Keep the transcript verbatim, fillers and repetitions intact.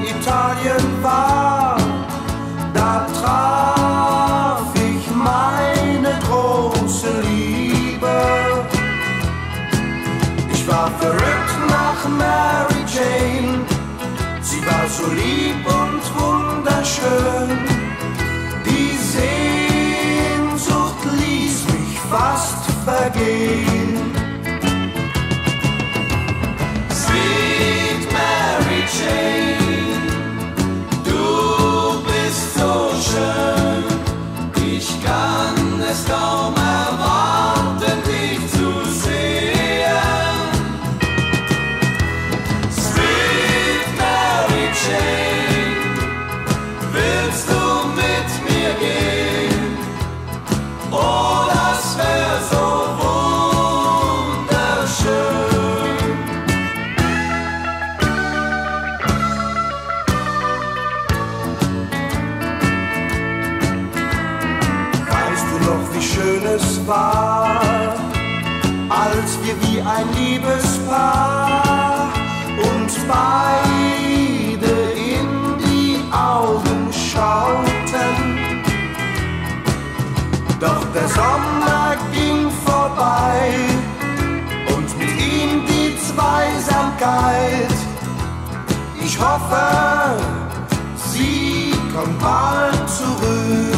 Italien war, da traf ich meine große Liebe. Ich war verrückt nach Mary Jane, sie war so lieb und wunderschön. Die Sehnsucht ließ mich fast vergehen. Sweet Mary Jane, du bist so schön, ich kann es kaum erwarten, dich zu sehen. Sweet Mary Jane, willst du mit mir gehen? Oh, das wär so wunderschön. Weißt du noch, wie schön es war, als wir wie ein Liebespaar uns beide in die Augen schauten? Doch der Sommer ging vorbei und mit ihm die Zweisamkeit. Ich hoffe, sie kommt bald zurück.